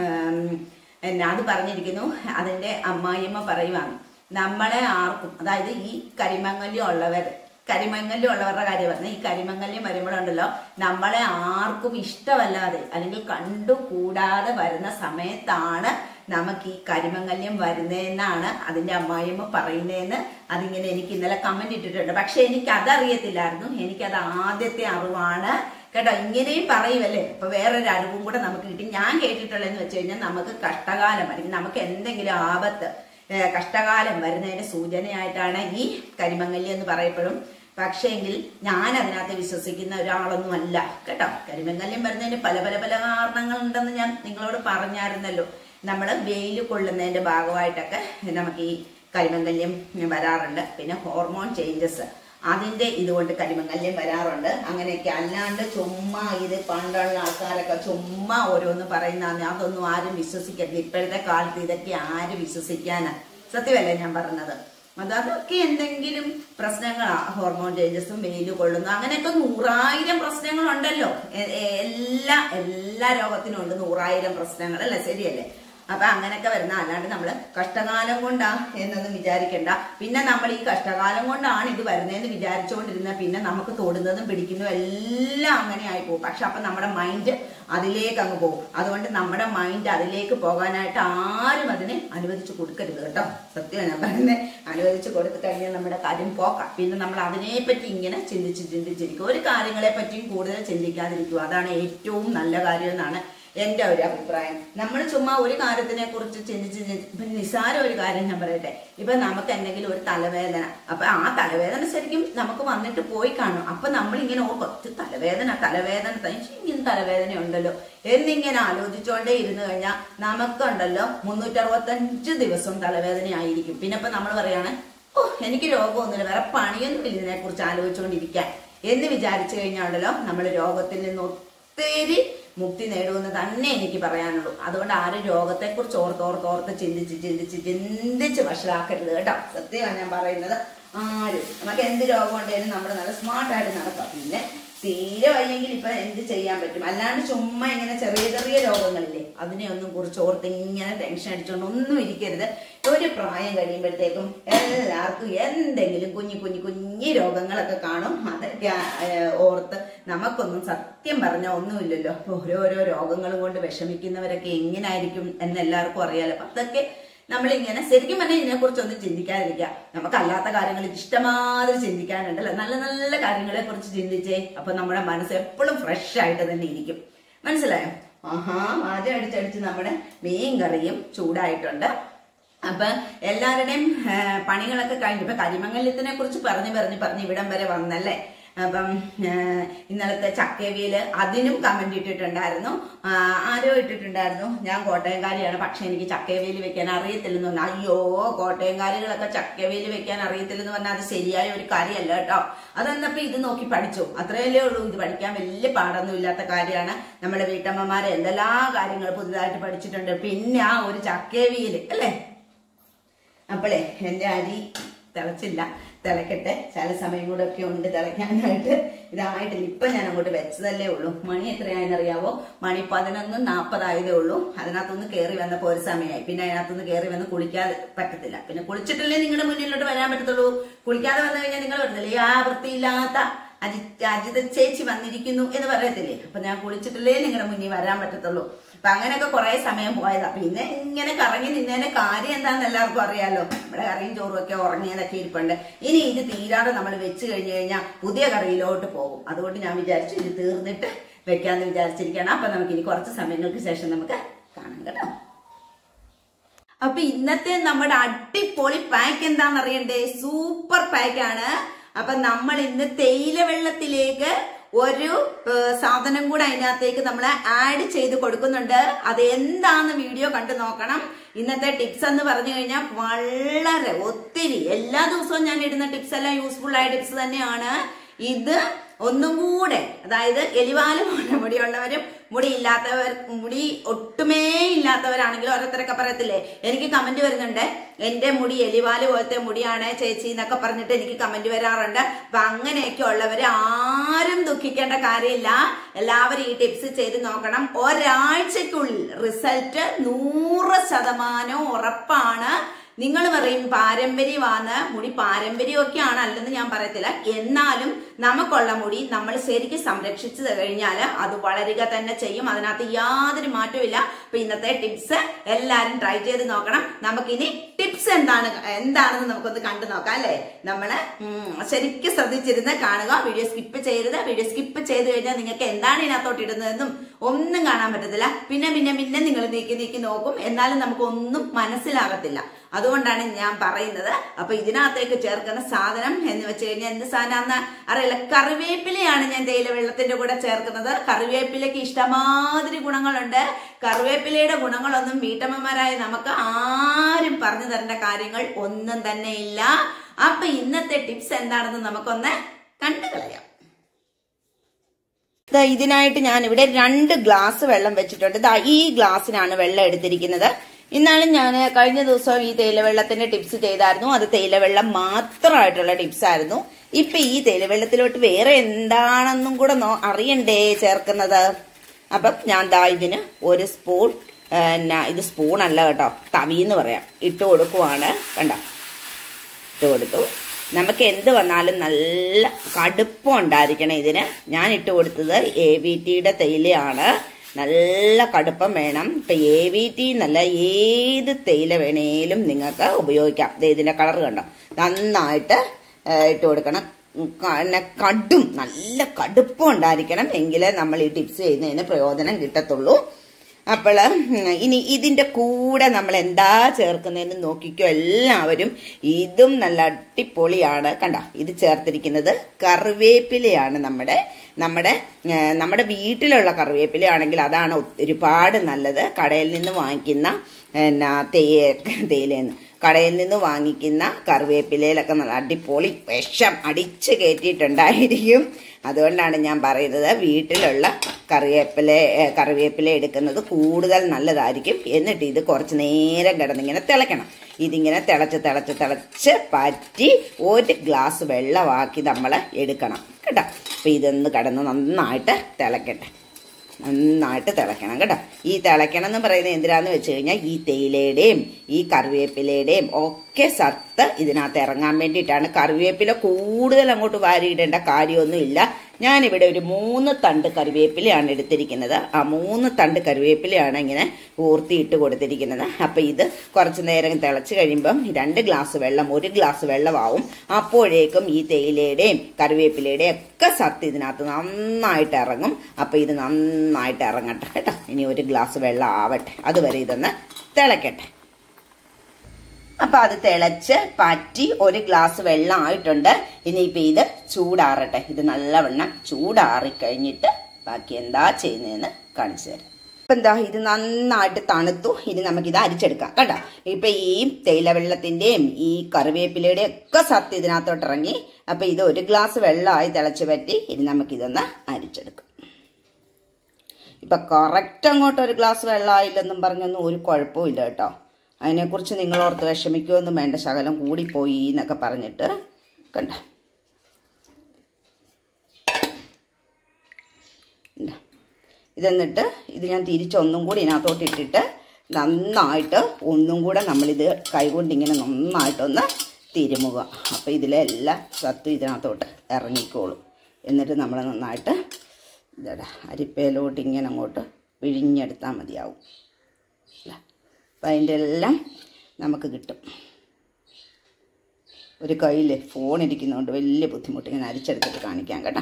എന്നാ അത് പറഞ്ഞിരിക്കുന്നു. അതിന്റെ അമ്മായിയമ്മ പറയുവാണ്, നമ്മളെ ആർക്കും, അതായത് ഈ കരിമംഗല്യം ഉള്ളവർ കരിമംഗല്യം ഉള്ളവരുടെ കാര്യം പറഞ്ഞ ഈ കരിമംഗല്യം വരുമ്പോഴുണ്ടല്ലോ, നമ്മളെ ആർക്കും ഇഷ്ടമല്ലാതെ അല്ലെങ്കിൽ കണ്ടുകൂടാതെ വരുന്ന സമയത്താണ് നമുക്ക് ഈ കരിമംഗല്യം വരുന്നതെന്നാണ് അതിന്റെ അമ്മായിയമ്മ പറയുന്നതെന്ന് അതിങ്ങനെ എനിക്ക് ഇന്നലെ കമന്റ് ഇട്ടിട്ടുണ്ട്. പക്ഷെ എനിക്ക് അതറിയത്തില്ലായിരുന്നു. എനിക്കത് ആദ്യത്തെ അറിവാണ് കേട്ടോ. ഇങ്ങനെയും പറയുമല്ലേ. അപ്പൊ വേറൊരു അറിവും കൂടെ നമുക്ക് കിട്ടി. ഞാൻ കേട്ടിട്ടുള്ളതെന്ന് വെച്ച് കഴിഞ്ഞാൽ നമുക്ക് കഷ്ടകാലം അല്ലെങ്കിൽ നമുക്ക് എന്തെങ്കിലും ആപത്ത് കഷ്ടകാലം വരുന്നതിന്റെ സൂചനയായിട്ടാണ് ഈ കരിമംഗല്യം എന്ന് പറയപ്പെടും. പക്ഷേ എങ്കിൽ ഞാൻ അതിനകത്ത് വിശ്വസിക്കുന്ന ഒരാളൊന്നും അല്ല കേട്ടോ. കരിമംഗല്യം വരുന്നതിന് പല പല പല കാരണങ്ങളുണ്ടെന്ന് ഞാൻ നിങ്ങളോട് പറഞ്ഞായിരുന്നല്ലോ. നമ്മൾ വെയിൽ കൊള്ളുന്നതിന്റെ ഭാഗമായിട്ടൊക്കെ നമുക്ക് ഈ കരിമംഗല്യം വരാറുണ്ട്. പിന്നെ ഹോർമോൺ ചേഞ്ചസ്, അതിന്റെ ഇതുകൊണ്ട് കരിമംഗല്യം വരാറുണ്ട്. അങ്ങനെയൊക്കെ അല്ലാണ്ട് ചുമ്മാ ഇത് പണ്ടുള്ള ആൾക്കാരൊക്കെ ചുമ്മാ ഓരോന്ന് പറയുന്ന അതൊന്നും ആരും വിശ്വസിക്കരുത്. ഇപ്പോഴത്തെ കാലത്ത് ഇതൊക്കെ ആര് വിശ്വസിക്കാനാ? സത്യമല്ലേ ഞാൻ പറഞ്ഞത്? അതൊക്കെ എന്തെങ്കിലും പ്രശ്നങ്ങളാ. ഹോർമോൺ ചേഞ്ചസും വെയിൽ കൊള്ളുന്നു അങ്ങനെയൊക്കെ നൂറായിരം പ്രശ്നങ്ങളുണ്ടല്ലോ. എല്ലാ എല്ലാ രോഗത്തിനും ഉണ്ട് നൂറായിരം പ്രശ്നങ്ങൾ, അല്ലേ? ശരിയല്ലേ? അപ്പൊ അങ്ങനെയൊക്കെ വരുന്ന, അല്ലാണ്ട് നമ്മള് കഷ്ടകാലം കൊണ്ടാ എന്നൊന്നും വിചാരിക്കണ്ട. പിന്നെ നമ്മൾ ഈ കഷ്ടകാലം കൊണ്ടാണ് ഇത് വരുന്നതെന്ന് വിചാരിച്ചുകൊണ്ടിരുന്ന പിന്നെ നമുക്ക് തൊടുന്നതും പിടിക്കുന്നതും എല്ലാം അങ്ങനെ ആയി പോകും. പക്ഷെ അപ്പൊ നമ്മുടെ മൈൻഡ് അതിലേക്ക് അങ്ങ് പോകും. അതുകൊണ്ട് നമ്മുടെ മൈൻഡ് അതിലേക്ക് പോകാനായിട്ട് ആരും അതിനെ അനുവദിച്ചു കൊടുക്കരുത് കേട്ടോ. സത്യമാണ് ഞാൻ പറയുന്നത്. അനുവദിച്ചു കൊടുത്തു കഴിഞ്ഞാൽ നമ്മുടെ കാര്യം പോക്കാം. പിന്നെ നമ്മൾ അതിനെപ്പറ്റി ഇങ്ങനെ ചിന്തിച്ച് ചിന്തിച്ചിരിക്കും. ഒരു കാര്യങ്ങളെ പറ്റിയും കൂടുതൽ ചിന്തിക്കാതിരിക്കുക. അതാണ് ഏറ്റവും നല്ല കാര്യം എന്നാണ് എന്റെ ഒരു അഭിപ്രായം. നമ്മൾ ചുമ്മാ ഒരു കാര്യത്തിനെ കുറിച്ച് ചിന്തിച്ച് ഇപ്പൊ നിസ്സാര ഒരു കാര്യം ഞാൻ പറയട്ടെ. ഇപ്പൊ നമുക്ക് എന്തെങ്കിലും ഒരു തലവേദന, അപ്പൊ ആ തലവേദന ശരിക്കും നമുക്ക് വന്നിട്ട് പോയി കാണും. അപ്പൊ നമ്മളിങ്ങനെ ഓർക്കും, തലവേദന തലവേദന ഇങ്ങനെ തലവേദന ഉണ്ടല്ലോ എന്നിങ്ങനെ ആലോചിച്ചോണ്ടേ ഇരുന്ന് കഴിഞ്ഞാൽ നമുക്കുണ്ടല്ലോ മുന്നൂറ്റി അറുപത്തഞ്ച് ദിവസവും തലവേദന ആയിരിക്കും. പിന്നെ ഇപ്പൊ നമ്മൾ പറയാണ്, ഓ എനിക്ക് രോഗമൊന്നുമില്ല, വേറെ പണിയൊന്നുമില്ല ഇതിനെ കുറിച്ച് ആലോചിച്ചുകൊണ്ടിരിക്കാൻ എന്ന് വിചാരിച്ചു കഴിഞ്ഞാണ്ടല്ലോ നമ്മൾ രോഗത്തിൽ നിന്ന് ഒത്തിരി മുക്തി നേടുമെന്ന് തന്നെ എനിക്ക് പറയാനുള്ളൂ. അതുകൊണ്ട് ആരും രോഗത്തെക്കുറിച്ച് ഓർത്തോർത്തോർത്ത് ചിന്തിച്ച് ചിന്തിച്ച് ചിന്തിച്ച് വഷളാക്കരുത് കേട്ടോ. സത്യമാണ് ഞാൻ പറയുന്നത്. ആരും നമുക്ക് എന്ത് രോഗം ഉണ്ടെങ്കിലും നമ്മൾ നല്ല സ്മാർട്ടായിട്ട് നടക്കാം. പിന്നെ തീരെ വയ്യെങ്കിൽ ഇപ്പൊ എന്ത് ചെയ്യാൻ പറ്റും? അല്ലാണ്ട് ചുമ്മാ ഇങ്ങനെ ചെറിയ ചെറിയ രോഗങ്ങളില്ലേ, അതിനെ ഒന്നും കുറിച്ച് ഓർത്ത് ഇങ്ങനെ ടെൻഷൻ അടിച്ചുകൊണ്ട് ഒന്നും ഇരിക്കരുത്. ഒരു പ്രായം കഴിയുമ്പോഴത്തേക്കും എല്ലാവർക്കും എന്തെങ്കിലും കുഞ്ഞു കുഞ്ഞു കുഞ്ഞു രോഗങ്ങളൊക്കെ കാണും. അതൊക്കെ ഓർത്ത് നമുക്കൊന്നും സത്യം പറഞ്ഞാൽ ഒന്നുമില്ലല്ലോ. ഓരോരോ രോഗങ്ങളും കൊണ്ട് വിഷമിക്കുന്നവരൊക്കെ എങ്ങനായിരിക്കും എന്ന് എല്ലാവർക്കും അറിയാലോ. അതൊക്കെ നമ്മളിങ്ങനെ ശരിക്കും പറഞ്ഞാൽ ഇതിനെക്കുറിച്ചൊന്നും ചിന്തിക്കാതിരിക്കുക. നമുക്കല്ലാത്ത കാര്യങ്ങൾ ഇഷ്ടമാതിരി ചിന്തിക്കാനുണ്ടല്ലോ. നല്ല നല്ല കാര്യങ്ങളെ കുറിച്ച് ചിന്തിച്ചേ. അപ്പൊ നമ്മുടെ മനസ്സ് എപ്പോഴും ഫ്രഷ് ആയിട്ട് തന്നെ ഇരിക്കും. മനസ്സിലായോ? ആഹാ, ആദ്യം അടിച്ചടിച്ച് നമ്മുടെ മീൻ കറിയും ചൂടായിട്ടുണ്ട്. അപ്പൊ എല്ലാവരുടെയും പണികളൊക്കെ കഴിഞ്ഞു. ഇപ്പൊ കരിമംഗല്യത്തിനെ കുറിച്ച് പറഞ്ഞു പറഞ്ഞ് പറഞ്ഞ് ഇവിടം വരെ വന്നല്ലേ. അപ്പം ഇന്നലത്തെ ചക്കവിയില് അതിനും കമന്റ് ഇട്ടിട്ടുണ്ടായിരുന്നു. ആരോ ഇട്ടിട്ടുണ്ടായിരുന്നു, ഞാൻ കോട്ടയംകാരിയാണ് പക്ഷെ എനിക്ക് ചക്കവിയിൽ വെക്കാൻ അറിയത്തില്ലെന്ന് പറഞ്ഞാൽ. അയ്യോ, കോട്ടയംകാരികളൊക്കെ ചക്കവിയിൽ വെക്കാൻ അറിയത്തില്ലെന്ന് പറഞ്ഞാൽ അത് ശരിയായ ഒരു കാര്യമല്ല കേട്ടോ. അതെന്നപ്പോ ഇത് നോക്കി പഠിച്ചു, അത്രയല്ലേ ഉള്ളൂ. ഇത് പഠിക്കാൻ വലിയ പാടൊന്നും ഇല്ലാത്ത കാര്യമാണ്. നമ്മുടെ വീട്ടമ്മമാരെ എന്തെല്ലാം കാര്യങ്ങൾ പുതുതായിട്ട് പഠിച്ചിട്ടുണ്ട്. പിന്നെ ആ ഒരു ചക്കവിയിൽ അല്ലേ. അപ്പോളേ എന്റെ അരി തിളച്ചില്ല, തിളക്കട്ടെ. ചില സമയം കൂടെ ഒക്കെ ഉണ്ട് തിളയ്ക്കാനായിട്ട്. ഇതായിട്ടില്ല, ഇപ്പൊ ഞാൻ അങ്ങോട്ട് വെച്ചതല്ലേ ഉള്ളൂ. മണി എത്രയായെന്നറിയാവോ? മണി പതിനൊന്ന് നാപ്പതായതേ ഉള്ളൂ. അതിനകത്തുനിന്ന് കയറി വന്നപ്പോ ഒരു സമയമായി. പിന്നെ അതിനകത്തുനിന്ന് കയറി വന്ന് കുളിക്കാതെ പറ്റത്തില്ല. പിന്നെ കുളിച്ചിട്ടല്ലേ നിങ്ങളുടെ മുന്നിലോട്ട് വരാൻ പറ്റത്തുള്ളൂ. കുളിക്കാതെ വന്നു കഴിഞ്ഞാൽ നിങ്ങൾ പറഞ്ഞില്ലേ ആ വൃത്തിയില്ലാത്ത അജി അജിത ചേച്ചി വന്നിരിക്കുന്നു എന്ന് പറയത്തില്ലേ? അപ്പൊ ഞാൻ കുളിച്ചിട്ടല്ലേ നിങ്ങളുടെ മുന്നിൽ വരാൻ പറ്റത്തുള്ളൂ. അപ്പൊ അങ്ങനെയൊക്കെ കുറെ സമയം പോയതാ. പിന്നെ ഇങ്ങനെ കറങ്ങി നിന്നതിന്റെ കാര്യം എന്താണെന്ന് എല്ലാവർക്കും അറിയാലോ. നമ്മുടെ കറിയും ചോറും ഒക്കെ ഉറങ്ങിയതൊക്കെ ഇരിപ്പുണ്ട്. ഇനി ഇത് തീരാതെ നമ്മൾ വെച്ച് കഴിഞ്ഞു കഴിഞ്ഞാൽ പുതിയ കറിയിലോട്ട് പോകും. അതുകൊണ്ട് ഞാൻ വിചാരിച്ചു ഇത് തീർന്നിട്ട് വെക്കാന്ന് വിചാരിച്ചിരിക്കുകയാണ്. അപ്പൊ നമുക്ക് ഇനി കുറച്ച് സമയങ്ങൾക്ക് ശേഷം നമുക്ക് കാണാം കേട്ടോ. അപ്പൊ ഇന്നത്തെ നമ്മുടെ അടിപൊളി പാക്ക് എന്താണെന്ന് അറിയണ്ടേ? സൂപ്പർ പാക്കാണ്. അപ്പൊ നമ്മൾ ഇന്ന് തേയില വെള്ളത്തിലേക്ക് ഒരു സാധനം കൂടെ അതിനകത്തേക്ക് നമ്മൾ ആഡ് ചെയ്ത് കൊടുക്കുന്നുണ്ട്. അത് എന്താന്ന് വീഡിയോ കണ്ടു നോക്കണം. ഇന്നത്തെ ടിപ്സ് എന്ന് പറഞ്ഞു കഴിഞ്ഞാൽ വളരെ ഒത്തിരി എല്ലാ ദിവസവും ഞാൻ ഇടുന്ന ടിപ്സ് എല്ലാം യൂസ്ഫുൾ ആയ ടിപ്സ് തന്നെയാണ്. ഇത് ഒന്നും കൂടെ, അതായത് എലിവാല് പോലെ മുടിയുള്ളവരും മുടി ഇല്ലാത്തവർ, മുടി ഒട്ടുമേ ഇല്ലാത്തവരാണെങ്കിലും ഓരോരുത്തരൊക്കെ പറയത്തില്ലേ, എനിക്ക് കമന്റ് വരുന്നുണ്ട് എന്റെ മുടി എലിവാല് പോലത്തെ മുടിയാണ് ചേച്ചി എന്നൊക്കെ പറഞ്ഞിട്ട് എനിക്ക് കമന്റ് വരാറുണ്ട്. അപ്പൊ അങ്ങനെയൊക്കെ ഉള്ളവര് ആരും ദുഃഖിക്കേണ്ട കാര്യമില്ല. എല്ലാവരും ഈ ടിപ്സ് ചെയ്ത് നോക്കണം. ഒരാഴ്ചക്കുള്ളിൽ റിസൾട്ട് നൂറ് ശതമാനം ഉറപ്പാണ്. നിങ്ങൾ പറയും പാരമ്പര്യമാണ്, മുടി പാരമ്പര്യമൊക്കെയാണ്, അല്ലെന്ന് ഞാൻ പറയത്തില്ല. എന്നാലും നമുക്കുള്ള മുടി നമ്മൾ ശരിക്കും സംരക്ഷിച്ചു കഴിഞ്ഞാൽ അത് വളരുക തന്നെ ചെയ്യും. അതിനകത്ത് യാതൊരു മാറ്റവും ഇല്ല. അപ്പൊ ഇന്നത്തെ ടിപ്സ് എല്ലാരും ട്രൈ ചെയ്ത് നോക്കണം. നമുക്കിനി ടിപ്സ് എന്താണ് എന്താണെന്ന് നമുക്കൊന്ന് കണ്ടു നോക്കാം അല്ലെ. നമ്മള് ശരിക്കും ശ്രദ്ധിച്ചിരുന്ന് കാണുക. വീഡിയോ സ്കിപ്പ് ചെയ്യരുത്. വീഡിയോ സ്കിപ്പ് ചെയ്ത് കഴിഞ്ഞാൽ നിങ്ങൾക്ക് എന്താണ് ഇതിനകത്തോട്ട് ഇടുന്നതെന്നും ഒന്നും കാണാൻ പറ്റത്തില്ല. പിന്നെ പിന്നെ പിന്നെ നിങ്ങൾ നീക്കി നീക്കി നോക്കും, എന്നാലും നമുക്ക് ഒന്നും മനസ്സിലാകത്തില്ല. അതുകൊണ്ടാണ് ഞാൻ പറയുന്നത്. അപ്പൊ ഇതിനകത്തേക്ക് ചേർക്കുന്ന സാധനം എന്ന് വെച്ച് കഴിഞ്ഞാൽ എന്ത് സാധനമാണെന്ന് അറിയില്ല. കറിവേപ്പിലയാണ് ഞാൻ തേയില വെള്ളത്തിന്റെ കൂടെ ചേർക്കുന്നത്. കറിവേപ്പിലയ്ക്ക് ഇഷ്ടമാതിരി ഗുണങ്ങളുണ്ട്. കറിവേപ്പിലയുടെ ഗുണങ്ങളൊന്നും വീട്ടമ്മമാരായ നമുക്ക് ആരും പറഞ്ഞു തരേണ്ട കാര്യങ്ങൾ ഒന്നും തന്നെ ഇല്ല. അപ്പൊ ഇന്നത്തെ ടിപ്സ് എന്താണെന്ന് നമുക്കൊന്ന് കണ്ടു കളയാം. ഇതിനായിട്ട് ഞാൻ ഇവിടെ രണ്ട് ഗ്ലാസ് വെള്ളം വെച്ചിട്ടുണ്ട്. ദാ ഈ ഗ്ലാസ്സിനാണ് വെള്ളം എടുത്തിരിക്കുന്നത്. ഇന്നാലും ഞാൻ കഴിഞ്ഞ ദിവസം ഈ തേയില വെള്ളത്തിന്റെ ടിപ്സ് ചെയ്തായിരുന്നു. അത് തേയില വെള്ളം മാത്രമായിട്ടുള്ള ടിപ്സ് ആയിരുന്നു. ഇപ്പൊ ഈ തേയില വെള്ളത്തിലോട്ട് വേറെ എന്താണെന്നും കൂടെ അറിയണ്ടേ ചേർക്കുന്നത്. അപ്പം ഞാൻ ദാ ഇതിന് ഒരു സ്പൂൺ, ഇത് സ്പൂണല്ല കേട്ടോ, തവിന്ന് പറയാം, ഇട്ട് കൊടുക്കുവാണ്. കണ്ടോ, ഇട്ട് കൊടുത്തു. നമുക്ക് എന്ത് വന്നാലും നല്ല കടുപ്പം ഉണ്ടായിരിക്കണം ഇതിന്. ഞാൻ ഇട്ട് കൊടുത്തത് എ വി ടിയുടെ തേയിലയാണ്. നല്ല കടുപ്പം വേണം. ഇപ്പൊ എ വി ടി എന്നല്ല, ഏത് തേയില വേണേലും നിങ്ങൾക്ക് ഉപയോഗിക്കാം. ഇതിന്റെ കളർ കണ്ടോ, നന്നായിട്ട് ഇട്ട് കൊടുക്കണം. കടും നല്ല കടുപ്പം ഉണ്ടായിരിക്കണം, എങ്കിലേ നമ്മൾ ഈ ടിപ്സ് ചെയ്യുന്നതിന് പ്രയോജനം കിട്ടത്തുള്ളൂ. അപ്പോൾ ഇനി ഇതിന്റെ കൂടെ നമ്മൾ എന്താ ചേർക്കുന്നതെന്ന് നോക്കിക്കോ എല്ലാവരും. ഇതും നല്ല അടിപൊളിയാണ്. കണ്ട, ഇത് ചേർത്തിരിക്കുന്നത് കറിവേപ്പിലയാണ്. നമ്മുടെ നമ്മുടെ നമ്മുടെ വീട്ടിലുള്ള കറിവേപ്പിലയാണെങ്കിൽ അതാണ് ഒരുപാട് നല്ലത്. കടയിൽ നിന്ന് വാങ്ങിക്കുന്ന എന്നാ തേയ തേയിലെന്ന് കടയിൽ നിന്ന് വാങ്ങിക്കുന്ന കറിവേപ്പിലയിലൊക്കെ നല്ല അടിപൊളി വിഷം അടിച്ച് കയറ്റിയിട്ടുണ്ടായിരിക്കും. അതുകൊണ്ടാണ് ഞാൻ പറയുന്നത് വീട്ടിലുള്ള കറിവേപ്പില കറിവേപ്പില എടുക്കുന്നത് കൂടുതൽ നല്ലതായിരിക്കും. എന്നിട്ട് ഇത് കുറച്ച് നേരം കിടന്നിങ്ങനെ തിളയ്ക്കണം. ഇതിങ്ങനെ തിളച്ച് തിളച്ച് തിളച്ച് പറ്റി ഒരു ഗ്ലാസ് വെള്ളമാക്കി നമ്മൾ എടുക്കണം കേട്ടോ. അപ്പം ഇതൊന്ന് കിടന്ന് നന്നായിട്ട് തിളക്കട്ടെ, നന്നായിട്ട് തിളയ്ക്കണം കേട്ടോ. ഈ തിളയ്ക്കണം എന്ന് പറയുന്നത് എന്തിനാന്ന് വെച്ച് കഴിഞ്ഞാൽ ഈ തേയിലയുടെയും ഈ കറിവേപ്പിലയുടെയും ഒക്കെ സത്ത് ഇതിനകത്ത് ഇറങ്ങാൻ വേണ്ടിയിട്ടാണ്. കറിവേപ്പില കൂടുതൽ അങ്ങോട്ട് വാരിയിടേണ്ട കാര്യമൊന്നും ഇല്ല. ഞാനിവിടെ ഒരു മൂന്ന് തണ്ട് കറിവേപ്പിലയാണ് എടുത്തിരിക്കുന്നത്. ആ മൂന്ന് തണ്ട് കറിവേപ്പിലയാണ് ഇങ്ങനെ ഊർത്തിയിട്ട് കൊടുത്തിരിക്കുന്നത്. അപ്പം ഇത് കുറച്ച് നേരം തിളച്ച് കഴിയുമ്പം രണ്ട് ഗ്ലാസ് വെള്ളം ഒരു ഗ്ലാസ് വെള്ളമാവും. അപ്പോഴേക്കും ഈ തേയിലയുടെയും കറിവേപ്പിലയുടെയും ഒക്കെ സത്ത് ഇതിനകത്ത് നന്നായിട്ട് ഇറങ്ങും. അപ്പം ഇത് നന്നായിട്ട് ഇറങ്ങട്ടെ കേട്ടോ. ഇനി ഒരു ഗ്ലാസ് വെള്ളം ആവട്ടെ, അതുവരെ ഇതൊന്ന് തിളക്കട്ടെ. അപ്പൊ അത് തിളച്ച് പറ്റി ഒരു ഗ്ലാസ് വെള്ളം ആയിട്ടുണ്ട്. ഇനിയിപ്പൊ ഇത് ചൂടാറട്ടെ. ഇത് നല്ലവണ്ണം ചൂടാറിക്കഴിഞ്ഞിട്ട് ബാക്കി എന്താ ചെയ്യുന്നതെന്ന് കാണിച്ചു തരാം. ഇപ്പൊ എന്താ, ഇത് നന്നായിട്ട് തണുത്തു. ഇനി നമുക്കിത് അരിച്ചെടുക്കാം കേട്ടോ. ഇപ്പൊ ഈ തേയില വെള്ളത്തിന്റെയും ഈ കറിവേപ്പിലയുടെയും ഒക്കെ സത്ത് ഇതിനകത്തോട്ട് ഇറങ്ങി. അപ്പൊ ഇത് ഒരു ഗ്ലാസ് വെള്ളമായി തിളച്ച് പറ്റി. ഇനി നമുക്കിതൊന്ന് അരിച്ചെടുക്കാം. ഇപ്പൊ കറക്റ്റ് അങ്ങോട്ട് ഒരു ഗ്ലാസ് വെള്ളമായില്ലെന്നും പറഞ്ഞൊന്നും ഒരു കുഴപ്പവും ഇല്ല കേട്ടോ. അതിനെക്കുറിച്ച് നിങ്ങൾ ഓർത്ത് വിഷമിക്കുമൊന്നും വേണ്ട, ശകലം കൂടിപ്പോയി എന്നൊക്കെ പറഞ്ഞിട്ട് കണ്ട. ഇതെന്നിട്ട് ഇത് ഞാൻ തിരിച്ചൊന്നും കൂടി ഇതിനകത്തോട്ട് ഇട്ടിട്ട് നന്നായിട്ട് ഒന്നും കൂടെ നമ്മളിത് കൈകൊണ്ട് ഇങ്ങനെ നന്നായിട്ടൊന്ന് തിരുമുക. അപ്പോൾ ഇതിലെ എല്ലാ സത്തും ഇതിനകത്തോട്ട് ഇറങ്ങിക്കോളും. എന്നിട്ട് നമ്മൾ നന്നായിട്ട് ഇതടാ അരിപ്പയിലോട്ട് ഇങ്ങനെ അങ്ങോട്ട് പിഴിഞ്ഞെടുത്താൽ മതിയാവും. അപ്പം അതിൻ്റെ എല്ലാം നമുക്ക് കിട്ടും. ഒരു കയ്യിൽ ഫോൺ ഇരിക്കുന്നതുകൊണ്ട് വലിയ ബുദ്ധിമുട്ട്. ഇങ്ങനെ അരിച്ചെടുത്തിട്ട് കാണിക്കാം കേട്ടോ.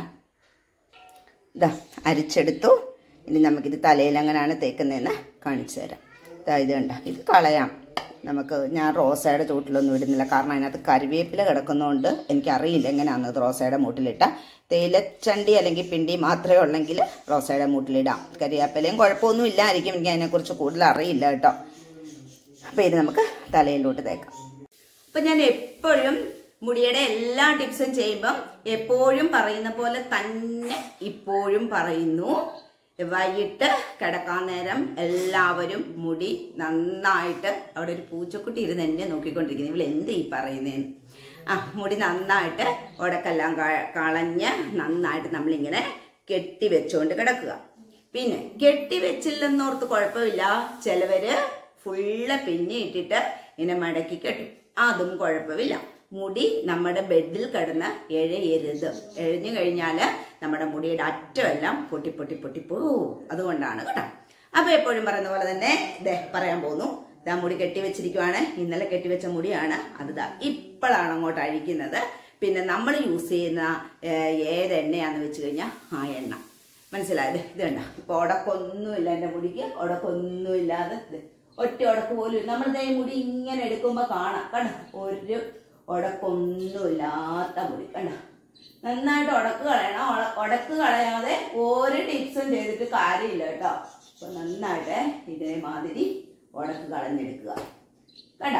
ഇതാ അരിച്ചെടുത്തു. ഇനി നമുക്കിത് തലയിൽ എങ്ങനെയാണ് തേക്കുന്നതെന്ന് കാണിച്ചു തരാം. ഇതാ ഇത് കണ്ട, ഇത് കളയാം നമുക്ക്. ഞാൻ റോസയുടെ ചൂട്ടിലൊന്നും ഇടുന്നില്ല, കാരണം അതിനകത്ത് കരിവേപ്പില കിടക്കുന്നതുകൊണ്ട് എനിക്കറിയില്ല എങ്ങനെയാണെന്നത്. റോസയുടെ മൂട്ടിലിട്ട തേയിലച്ചണ്ടി അല്ലെങ്കിൽ പിണ്ടി മാത്രമേ ഉള്ളെങ്കിൽ റോസയുടെ മൂട്ടിലിടാം. കരിവേപ്പിലയും കുഴപ്പമൊന്നും ഇല്ലായിരിക്കും, എനിക്ക് അതിനെക്കുറിച്ച് കൂടുതൽ അറിയില്ല കേട്ടോ. അപ്പോൾ ഇത് നമുക്ക് തലയിലോട്ട് തേക്കാം. അപ്പം ഞാൻ എപ്പോഴും മുടിയുടെ എല്ലാ ടിപ്സും ചെയ്യുമ്പം എപ്പോഴും പറയുന്ന പോലെ തന്നെ ഇപ്പോഴും പറയുന്നു, വൈകിട്ട് കിടക്കാൻ നേരം എല്ലാവരും മുടി നന്നായിട്ട്, അവിടെ ഒരു പൂച്ചക്കുട്ടി ഇരുന്ന് എന്നെ നോക്കിക്കൊണ്ടിരിക്കുന്നു, ഇവൾ എന്ത് ഈ പറയുന്നതെന്ന്. ആ മുടി നന്നായിട്ട് ഉടക്കെല്ലാം കളഞ്ഞ് നന്നായിട്ട് നമ്മളിങ്ങനെ കെട്ടി വെച്ചുകൊണ്ട് കിടക്കുക. പിന്നെ കെട്ടി വെച്ചില്ലെന്നോർത്ത് കുഴപ്പമില്ല, ചിലവര് ഫുള്ള് പിന്നെ ഇട്ടിട്ട് ഇങ്ങനെ മടക്കി കെട്ടും, അതും കുഴപ്പമില്ല. മുടി നമ്മുടെ ബെഡിൽ കിടന്ന് എഴയരുത്. എഴഞ്ഞു കഴിഞ്ഞാൽ നമ്മുടെ മുടിയുടെ അറ്റമെല്ലാം പൊട്ടി പൊട്ടി പൊട്ടിപ്പോവും. അതുകൊണ്ടാണ് കേട്ടോ. അപ്പൊ എപ്പോഴും പറയുന്ന പോലെ തന്നെ ഇതേ പറയാൻ പോകുന്നു. ഇതാ മുടി കെട്ടിവെച്ചിരിക്കുവാണ്. ഇന്നലെ കെട്ടിവെച്ച മുടിയാണ്. അത് ദാ ഇപ്പോഴാണ് അങ്ങോട്ട് അഴിക്കുന്നത്. പിന്നെ നമ്മൾ യൂസ് ചെയ്യുന്ന ഏത് എണ്ണയാന്ന് വെച്ച് കഴിഞ്ഞാൽ ആ എണ്ണ മനസ്സിലായത്. ഇത് കണ്ട, ഇപ്പൊ ഉടക്കൊന്നുമില്ല എൻ്റെ മുടിക്ക്, ഉടക്കൊന്നുമില്ലാതെ ഒറ്റ ഉടക്ക് പോലും. നമ്മളിതേ മുടി ഇങ്ങനെ എടുക്കുമ്പോ കാണാം കണ്ട, ഒരു ഉടക്കൊന്നുമില്ലാത്ത മുടി കണ്ട. നന്നായിട്ട് ഉടക്ക് കളയണം. ഉടക്ക് കളയാതെ ഒരു ടിപ്സും ചെയ്തിട്ട് കാര്യമില്ല കേട്ടോ. അപ്പൊ നന്നായിട്ട് ഇതേമാതിരി ഉടക്ക് കളഞ്ഞെടുക്കുക കണ്ട.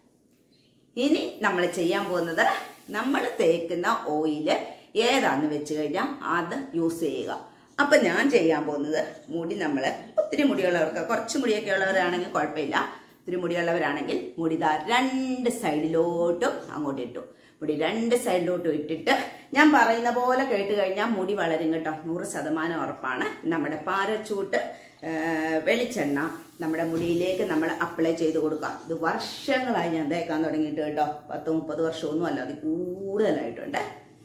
ഇനി നമ്മൾ ചെയ്യാൻ പോകുന്നത്, നമ്മൾ തേക്കുന്ന ഓയില് ഏതാന്ന് വെച്ച് കഴിഞ്ഞാൽ അത് യൂസ് ചെയ്യുക. അപ്പൊ ഞാൻ ചെയ്യാൻ പോകുന്നത്, മുടി നമ്മൾ ഒത്തിരി മുടിയുള്ളവർക്ക്, കുറച്ച് മുടിയൊക്കെ ഉള്ളവരാണെങ്കിൽ കുഴപ്പമില്ല, ഒത്തിരി മുടിയുള്ളവരാണെങ്കിൽ മുടി ദാ രണ്ട് സൈഡിലോട്ടും അങ്ങോട്ട് ഇട്ടു. മുടി രണ്ട് സൈഡിലോട്ടും ഇട്ടിട്ട് ഞാൻ പറയുന്ന പോലെ കേട്ട് കഴിഞ്ഞാൽ മുടി വളരും കേട്ടോ, നൂറ് ശതമാനം ഉറപ്പാണ്. നമ്മുടെ പാരച്ചൂട്ട് വെളിച്ചെണ്ണ നമ്മുടെ മുടിയിലേക്ക് നമ്മൾ അപ്ലൈ ചെയ്ത് കൊടുക്കാം. ഇത് വർഷങ്ങളായി ഞാൻ തേക്കാൻ തുടങ്ങിയിട്ട് കേട്ടോ, പത്ത് മുപ്പത് വർഷമൊന്നും അല്ല, അത് കൂടുതലായിട്ടുണ്ട്.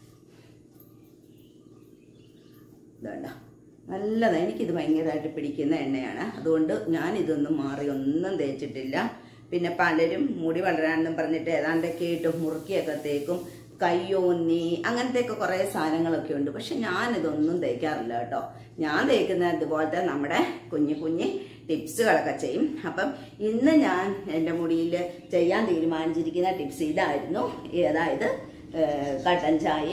ഇതുണ്ടോ, നല്ലതാണ്. എനിക്കിത് ഭയങ്കരമായിട്ട് പിടിക്കുന്ന എണ്ണയാണ്. അതുകൊണ്ട് ഞാൻ ഇതൊന്നും മാറി ഒന്നും തേച്ചിട്ടില്ല. പിന്നെ പലരും മുടി വളരാനെന്നും പറഞ്ഞിട്ട് ഏതാണ്ടൊക്കെ ഇട്ട് മുറുക്കിയൊക്കെ തേക്കും, കയ്യോന്നി അങ്ങനത്തെയൊക്കെ കുറേ സാധനങ്ങളൊക്കെ ഉണ്ട്. പക്ഷെ ഞാനിതൊന്നും തേക്കാറില്ല കേട്ടോ. ഞാൻ തേക്കുന്ന ഇതുപോലത്തെ നമ്മുടെ കുഞ്ഞു കുഞ്ഞു ടിപ്സുകളൊക്കെ ചെയ്യും. അപ്പം ഇന്ന് ഞാൻ എൻ്റെ മുടിയിൽ ചെയ്യാൻ തീരുമാനിച്ചിരിക്കുന്ന ടിപ്സ് ഇതായിരുന്നു. അതായത് കട്ടൻ ചായ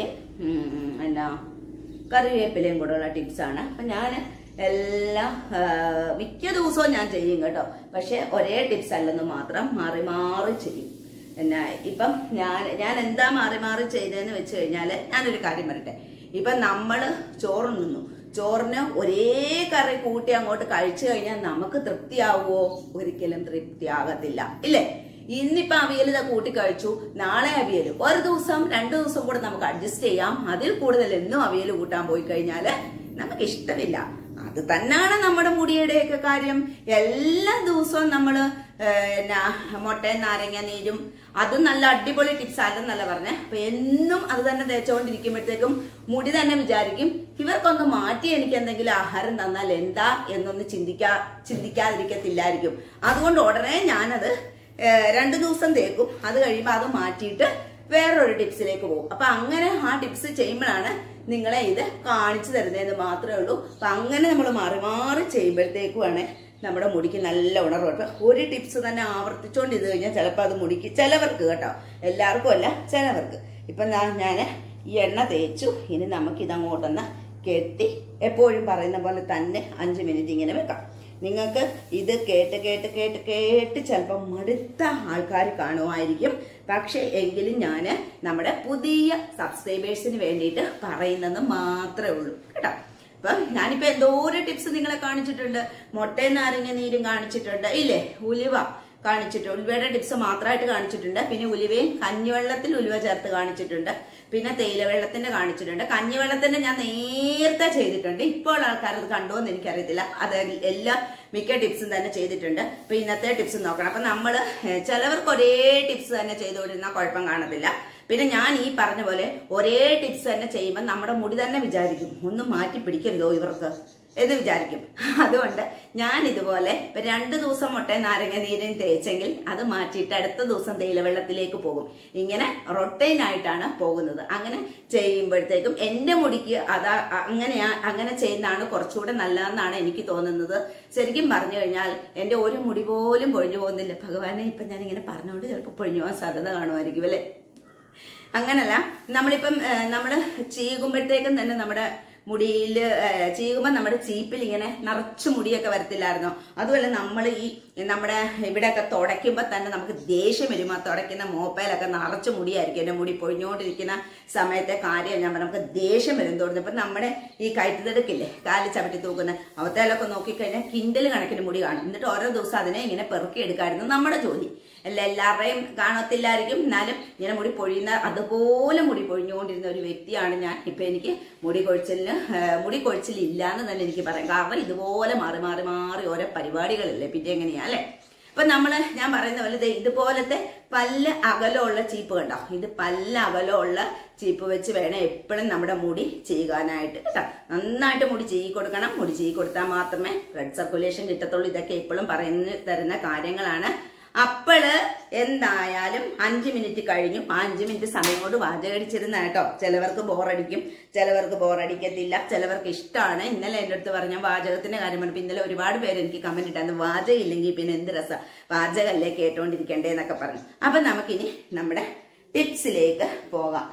എന്നാ കറിവേപ്പിലയും കൂടെയുള്ള ടിപ്സാണ്. അപ്പം ഞാൻ എല്ലാം മിക്ക ദിവസവും ഞാൻ ചെയ്യും കേട്ടോ. പക്ഷെ ഒരേ ടിപ്സ് അല്ലെന്ന് മാത്രം മാറി മാറി ചെയ്യും. എന്നാ ഇപ്പം ഞാൻ ഞാൻ എന്താ മാറി മാറി ചെയ്തതെന്ന് വെച്ച് കഴിഞ്ഞാൽ ഞാനൊരു കാര്യം പറയട്ടെ. ഇപ്പം നമ്മൾ ചോറ് നിന്നു, ചോറിന് ഒരേ കറി കൂട്ടി അങ്ങോട്ട് കഴിച്ചു കഴിഞ്ഞാൽ നമുക്ക് തൃപ്തിയാവുമോ? ഒരിക്കലും തൃപ്തിയാകത്തില്ല, ഇല്ലേ? ഇന്നിപ്പം അവിയൽ ഇതാ കൂട്ടി കഴിച്ചു, നാളെ അവിയൽ, ഒരു ദിവസം രണ്ടു ദിവസം കൂടെ നമുക്ക് അഡ്ജസ്റ്റ് ചെയ്യാം. അതിൽ കൂടുതൽ എന്നും അവിയൽ കൂട്ടാൻ പോയി കഴിഞ്ഞാൽ നമുക്ക് ഇഷ്ടമില്ല. അത് തന്നെയാണ് നമ്മുടെ മുടിയുടെയൊക്കെ കാര്യം. എല്ലാ ദിവസവും നമ്മൾ എന്നാ മുട്ടയും നാരങ്ങ നീരും, അതും നല്ല അടിപൊളി ടിപ്സ് അല്ലെന്നല്ല പറഞ്ഞേ. അപ്പൊ എന്നും അത് തന്നെ തേച്ചുകൊണ്ടിരിക്കുമ്പോഴത്തേക്കും മുടി തന്നെ വിചാരിക്കും, ഇവർക്കൊന്ന് മാറ്റി എനിക്ക് എന്തെങ്കിലും ആഹാരം തന്നാൽ എന്താ എന്നൊന്ന് ചിന്തിക്കാ ചിന്തിക്കാതിരിക്കത്തില്ലായിരിക്കും. അതുകൊണ്ട് ഉടനെ ഞാനത് രണ്ടു ദിവസം തേക്കും. അത് കഴിയുമ്പോൾ അത് മാറ്റിയിട്ട് വേറൊരു ടിപ്സിലേക്ക് പോകും. അപ്പൊ അങ്ങനെ ആ ടിപ്സ് ചെയ്യുമ്പോഴാണ് നിങ്ങളെ ഇത് കാണിച്ചു തരുന്നതെന്ന് മാത്രമേ ഉള്ളൂ. അപ്പൊ അങ്ങനെ നമ്മൾ മാറി മാറി ചെയ്യുമ്പോഴത്തേക്കുമാണ് നമ്മുടെ മുടിക്ക് നല്ല ഉണർവ്. ഒരു ടിപ്സ് തന്നെ ആവർത്തിച്ചുകൊണ്ട് ഇത് കഴിഞ്ഞാൽ ചിലപ്പോൾ അത് മുടിക്ക്, ചിലവർക്ക് കേട്ടോ, എല്ലാവർക്കും അല്ല, ചിലവർക്ക്. ഇപ്പം ഞാൻ ഈ എണ്ണ തേച്ചു. ഇനി നമുക്കിതങ്ങോട്ടൊന്ന് കെട്ടി എപ്പോഴും പറയുന്ന പോലെ തന്നെ അഞ്ച് മിനിറ്റ് ഇങ്ങനെ വെക്കാം. നിങ്ങൾക്ക് ഇത് കേട്ട് കേട്ട് കേട്ട് കേട്ട് ചിലപ്പോൾ മടുത്ത ആൾക്കാർ കാണുമായിരിക്കും. പക്ഷെ എങ്കിലും ഞാൻ നമ്മുടെ പുതിയ സബ്സ്ക്രൈബേഴ്സിന് വേണ്ടിയിട്ട് പറയുന്നത് മാത്രമേ ഉള്ളൂ കേട്ടോ. അപ്പം ഞാനിപ്പോൾ എന്തോരം ടിപ്സ് നിങ്ങളെ കാണിച്ചിട്ടുണ്ട്. മുട്ടയും നാരങ്ങ നീരും കാണിച്ചിട്ടുണ്ട്, ഇല്ലേ? ഉലുവ, കാണിച്ചിട്ടുണ്ട്. ഉലുവയുടെ ടിപ്സ് മാത്രമായിട്ട് കാണിച്ചിട്ടുണ്ട്. പിന്നെ ഉലുവയും കഞ്ഞിവെള്ളത്തിൽ ഉലുവ ചേർത്ത് കാണിച്ചിട്ടുണ്ട്. പിന്നെ തേയില വെള്ളത്തിന്റെ കാണിച്ചിട്ടുണ്ട്. കഞ്ഞിവെള്ളത്തിന്റെ ഞാൻ നേരത്തെ ചെയ്തിട്ടുണ്ട്. ഇപ്പോൾ ആൾക്കാർ അത് കണ്ടോ എന്ന് എനിക്കറിയത്തില്ല. അത് എല്ലാ മിക്ക ടിപ്സും തന്നെ ചെയ്തിട്ടുണ്ട്. അപ്പൊ ഇന്നത്തെ ടിപ്സ് നോക്കണം. അപ്പൊ നമ്മള് ചിലവർക്ക് ഒരേ ടിപ്സ് തന്നെ ചെയ്തുകൊണ്ടിരുന്നാൽ കുഴപ്പം കാണത്തില്ല. പിന്നെ ഞാൻ ഈ പറഞ്ഞ പോലെ ഒരേ ടിപ്സ് തന്നെ ചെയ്യുമ്പോൾ നമ്മുടെ മുടി തന്നെ വിചാരിക്കും ഒന്നും മാറ്റി പിടിക്കരുതോ ഇവർക്ക് എന്ന് വിചാരിക്കും. അതുകൊണ്ട് ഞാൻ ഇതുപോലെ രണ്ടു ദിവസം മുട്ട നാരങ്ങ നീരും തേച്ചെങ്കിൽ അത് മാറ്റിയിട്ട് അടുത്ത ദിവസം തേയില വെള്ളത്തിലേക്ക് പോകും. ഇങ്ങനെ റൊട്ടൈൻ ആയിട്ടാണ് പോകുന്നത്. അങ്ങനെ ചെയ്യുമ്പോഴത്തേക്കും എന്റെ മുടിക്ക് അതാ അങ്ങനെയാ അങ്ങനെ ചെയ്യുന്നതാണ് കുറച്ചുകൂടെ നല്ലതെന്നാണ് എനിക്ക് തോന്നുന്നത്. ശരിക്കും പറഞ്ഞു കഴിഞ്ഞാൽ എന്റെ ഒരു മുടി പോലും പൊഴിഞ്ഞു പോകുന്നില്ല. ഭഗവാനെ ഇപ്പൊ ഞാൻ ഇങ്ങനെ പറഞ്ഞുകൊണ്ട് ചിലപ്പോൾ പൊഴിഞ്ഞു പോകാൻ സാധ്യത കാണുമായിരിക്കും അല്ലെ. അങ്ങനല്ല, നമ്മളിപ്പം നമ്മള് ചീകുമ്പോഴത്തേക്കും തന്നെ നമ്മുടെ മുടിയിൽ ചീകുമ്പോൾ നമ്മുടെ ചീപ്പിൽ ഇങ്ങനെ നിറച്ചു മുടിയൊക്കെ വരത്തില്ലായിരുന്നോ? അതുപോലെ നമ്മൾ ഈ നമ്മുടെ ഇവിടെയൊക്കെ തുടയ്ക്കുമ്പോൾ തന്നെ നമുക്ക് ദേഷ്യം വരുമ്പോൾ തുടയ്ക്കുന്ന മോപ്പയിലൊക്കെ നിറച്ചു മുടിയായിരിക്കും. എൻ്റെ മുടി പൊഴിഞ്ഞുകൊണ്ടിരിക്കുന്ന സമയത്തെ കാര്യം ഞാൻ പറഞ്ഞു നമുക്ക് ദേഷ്യം വരും തോന്നുന്നു. അപ്പം നമ്മുടെ ഈ കയറ്റുതെടുക്കില്ലേ കാലിൽ ചവിട്ടി തൂക്കുന്ന അവത്തേലൊക്കെ നോക്കിക്കഴിഞ്ഞാൽ കിൻഡൽ കണക്കിന് മുടി കാണും. എന്നിട്ട് ഓരോ ദിവസം അതിനെ ഇങ്ങനെ പെറുക്കി എടുക്കായിരുന്നു നമ്മുടെ ജോലി. അല്ല എല്ലാവരുടെയും കാണത്തില്ലായിരിക്കും, എന്നാലും ഇങ്ങനെ മുടി പൊഴിയുന്ന അതുപോലെ മുടി പൊഴിഞ്ഞുകൊണ്ടിരുന്ന ഒരു വ്യക്തിയാണ് ഞാൻ. ഇപ്പൊ എനിക്ക് മുടി കൊഴിച്ചിലിന് മുടി കൊഴിച്ചിലില്ല എന്ന് തന്നെ എനിക്ക് പറയാം. കാരണം ഇതുപോലെ മാറി മാറി മാറി ഓരോ പരിപാടികളല്ലേ, പിന്നെ എങ്ങനെയാ അല്ലെ. അപ്പൊ നമ്മള് ഞാൻ പറയുന്ന പോലെ ഇതുപോലത്തെ പല്ല് അകലമുള്ള ചീപ്പ് കണ്ടോ, ഇത് പല്ല് അകലമുള്ള ചീപ്പ് വെച്ച് വേണം എപ്പോഴും നമ്മുടെ മുടി ചെയ്യാനായിട്ട് കേട്ടോ. നന്നായിട്ട് മുടി ചെയ്യി കൊടുക്കണം. മുടി ചെയ്യി കൊടുത്താൽ മാത്രമേ ബ്ലഡ് സർക്കുലേഷൻ കിട്ടത്തുള്ളൂ. ഇതൊക്കെ എപ്പോഴും പറയുന്ന തരുന്ന കാര്യങ്ങളാണ്. അപ്പോള് എന്തായാലും അഞ്ചു മിനിറ്റ് കഴിഞ്ഞു. ആ അഞ്ചു മിനിറ്റ് സമയം കൊണ്ട് വാചകടിച്ചിരുന്ന കേട്ടോ. ചിലവർക്ക് ബോറടിക്കും, ചിലവർക്ക് ബോറടിക്കത്തില്ല, ചിലവർക്ക് ഇഷ്ടമാണ്. ഇന്നലെ എൻ്റെ അടുത്ത് പറഞ്ഞ വാചകത്തിന്റെ കാര്യം പറഞ്ഞു. ഇന്നലെ ഒരുപാട് പേര് എനിക്ക് കമന്റ് ഇട്ടായിരുന്നു, വാചകം ഇല്ലെങ്കിൽ പിന്നെ എന്ത് രസം, വാചകല്ലേ കേട്ടോണ്ടിരിക്കണ്ടേ എന്നൊക്കെ പറഞ്ഞു. അപ്പൊ നമുക്കിനി നമ്മുടെ ടിപ്സിലേക്ക് പോകാം.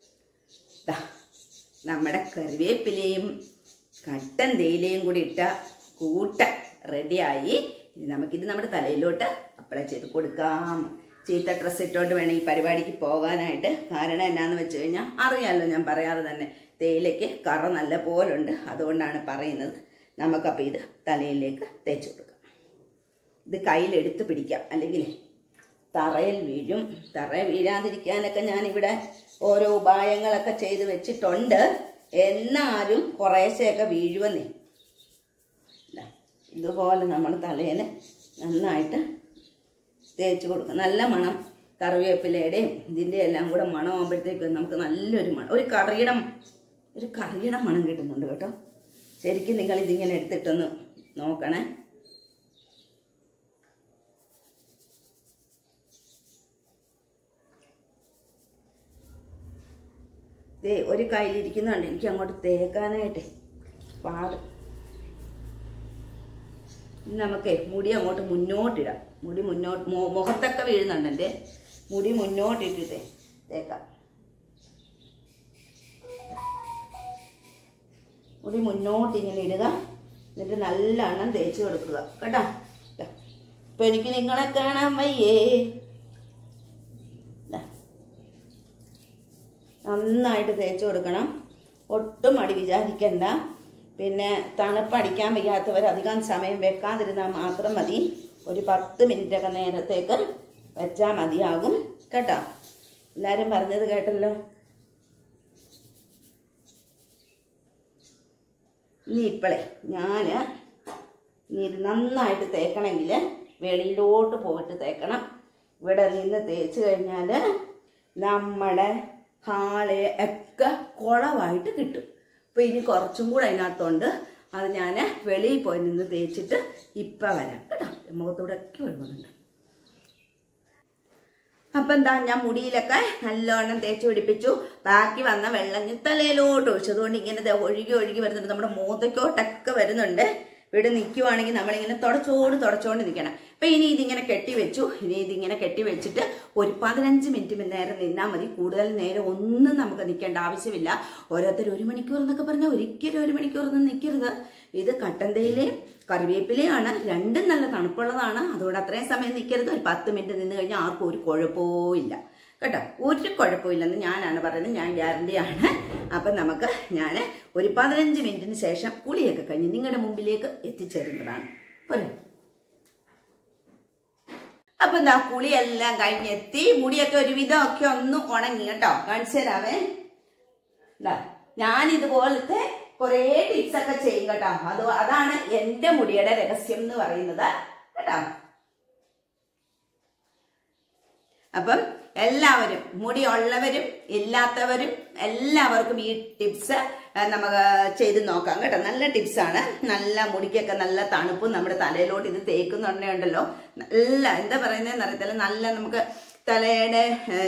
നമ്മുടെ കറിവേപ്പിലയും കട്ടൻ തേയിലയും കൂടി ഇട്ട കൂട്ട റെഡിയായി. ഇനി നമുക്കിത് നമ്മുടെ തലയിലോട്ട് അപ്ലൈ ചെയ്ത് കൊടുക്കാം. ചീത്ത ഡ്രസ്സ് ഇട്ടോണ്ട് വേണം ഈ പരിപാടിക്ക് പോകാനായിട്ട്. കാരണം എന്നാന്ന് വെച്ച് കഴിഞ്ഞാൽ അറിയാമല്ലോ, ഞാൻ പറയാതെ തന്നെ തേയിലയ്ക്ക് കറ നല്ല പോലുണ്ട്. അതുകൊണ്ടാണ് പറയുന്നത്. നമുക്കപ്പോൾ ഇത് തലയിലേക്ക് തേച്ച് കൊടുക്കാം. ഇത് കയ്യിലെടുത്ത് പിടിക്കാം, അല്ലെങ്കിൽ തറയിൽ വീഴും. തറയിൽ വീഴാതിരിക്കാനൊക്കെ ഞാനിവിടെ ഓരോ ഉപായങ്ങളൊക്കെ ചെയ്ത് വെച്ചിട്ടുണ്ട്. എന്നാലും കുറേശ്ശെയൊക്കെ വീഴുവന്നേ. ഇതുപോലെ നമ്മൾ തലയിൽ നന്നായിട്ട് തേച്ച് കൊടുക്കും. നല്ല മണം കറിവേപ്പിലയുടെയും ഇതിൻ്റെ എല്ലാം കൂടെ മണമാകുമ്പോഴത്തേക്കും നമുക്ക് നല്ലൊരു മണം, ഒരു കറിയുടെ ഒരു കറിയുടെ മണം കിട്ടുന്നുണ്ട് കേട്ടോ. ശരിക്കും നിങ്ങൾ ഇതിങ്ങനെ എടുത്തിട്ടൊന്ന് നോക്കണേ. ദേ ഒരു കയ്യിലിരിക്കുന്നുണ്ട്, എനിക്ക് അങ്ങോട്ട് തേക്കാനായിട്ട് പാട്. നമുക്ക് മുടി അങ്ങോട്ട് മുന്നോട്ടിടാം. മുടി മുന്നോട്ട് മുഖത്തൊക്കെ വീഴുന്നുണ്ട്. എൻ്റെ മുടി മുന്നോട്ടിട്ടിട്ടേ തേക്കാം. മുടി മുന്നോട്ട് ഇങ്ങനെ ഇടുക, എന്നിട്ട് നല്ലോണം തേച്ച് കൊടുക്കുക കേട്ടോ. ഇപ്പൊ എനിക്ക് നിങ്ങളെ കാണാൻ വയ്യേ. നന്നായിട്ട് തേച്ച് കൊടുക്കണം. ഒട്ടും മടി വിചാരിക്കണ്ട. പിന്നെ തണുപ്പടിക്കാൻ വയ്യാത്തവർ അധികം സമയം വെക്കാതിരുന്നാൽ മാത്രം മതി. ഒരു പത്ത് മിനിറ്റൊക്കെ നേരത്തേക്ക് വെച്ചാൽ മതിയാകും കേട്ടോ. എല്ലാവരും പറഞ്ഞത് കേട്ടല്ലോ. ഇനി ഇപ്പോഴേ ഞാൻ ഇനി ഇത് നന്നായിട്ട് തേക്കണമെങ്കിൽ വെളിയിലോട്ട് പോയിട്ട് തേക്കണം. ഇവിടെ നിന്ന് തേച്ച് കഴിഞ്ഞാൽ നമ്മുടെ ഹാള് ഒക്കെ കുളമായിട്ട് കിട്ടും. അപ്പോൾ ഇനി കുറച്ചും കൂടെ അതിനകത്തുണ്ട്. അത് ഞാൻ വെളിയിൽ പോയി നിന്ന് തേച്ചിട്ട് ഇപ്പം വരാം കേട്ടോ. മുഖത്തൂടെ ഒക്കെ ഒഴുകുന്നുണ്ട്. അപ്പം എന്താ, ഞാൻ മുടിയിലൊക്കെ നല്ലോണം തേച്ച് പിടിപ്പിച്ചു. ബാക്കി വന്ന വെള്ളം തലയിലോട്ട് ഒഴിച്ചതുകൊണ്ട് ഇങ്ങനെ ഒഴുകി ഒഴുകി വരുന്നുണ്ട്. നമ്മുടെ മുഖത്തേക്കോട്ടൊക്കെ വരുന്നുണ്ട്. ഇവിടെ നിൽക്കുവാണെങ്കിൽ നമ്മളിങ്ങനെ തുടച്ചോട് തുടച്ചോണ്ട് നിൽക്കണം. അപ്പം ഇനി ഇതിങ്ങനെ കെട്ടി വെച്ചു. ഇനി ഇതിങ്ങനെ കെട്ടി വെച്ചിട്ട് ഒരു പതിനഞ്ച് മിനിറ്റ് നേരം നിന്നാൽ മതി. കൂടുതൽ നേരം ഒന്നും നമുക്ക് നിൽക്കേണ്ട ആവശ്യമില്ല. ഓരോരുത്തർ ഒരു മണിക്കൂർ എന്നൊക്കെ പറഞ്ഞാൽ ഒരിക്കലും ഒരു മണിക്കൂറൊന്നും നിൽക്കരുത്. ഇത് കട്ടൻ തേയിലയും കറിവേപ്പിലയാണ്, രണ്ടും നല്ല തണുപ്പുള്ളതാണ്. അതുകൊണ്ട് അത്രയും സമയം നിൽക്കരുത്. ഒരു പത്ത് മിനിറ്റ് നിന്ന് കഴിഞ്ഞാൽ ആർക്കും ഒരു കുഴപ്പവും ഇല്ല കേട്ടോ. ഒരു കുഴപ്പമില്ലെന്ന് ഞാനാണ് പറയുന്നത്, ഞാൻ ഗ്യാരണ്ടിയാണ്. അപ്പം നമുക്ക് ഞാൻ ഒരു പതിനഞ്ച് മിനിറ്റിന് ശേഷം കുളിയൊക്കെ കഴിഞ്ഞ് നിങ്ങളുടെ മുമ്പിലേക്ക് എത്തിച്ചേരുന്നതാണ്. പോലെ അപ്പൊ എന്താ കുളിയെല്ലാം കഴിഞ്ഞെത്തി, മുടിയൊക്കെ ഒരുവിധമൊക്കെ ഒന്ന് ഉണങ്ങി കേട്ടോ. കാണിച്ചു തരാവേ. ഞാൻ ഇതുപോലത്തെ കുറെ ടിപ്സ് ഒക്കെ ചെയ്യും കേട്ടോ. അത് അതാണ് എന്റെ മുടിയുടെ രഹസ്യം എന്ന് പറയുന്നത് കേട്ടോ. അപ്പം എല്ലാവരും, മുടി ഉള്ളവരും ഇല്ലാത്തവരും എല്ലാവർക്കും ഈ ടിപ്സ് നമുക്ക് ചെയ്ത് നോക്കാം കേട്ടോ. നല്ല ടിപ്സാണ്. നല്ല മുടിക്കൊക്കെ നല്ല തണുപ്പും നമ്മുടെ തലയിലോട്ട് ഇത് തേക്കുന്നുണ്ടല്ലോ, നല്ല എന്താ പറയുന്നതെന്ന് അറിയത്തില്ല, നല്ല നമുക്ക് തലയുടെ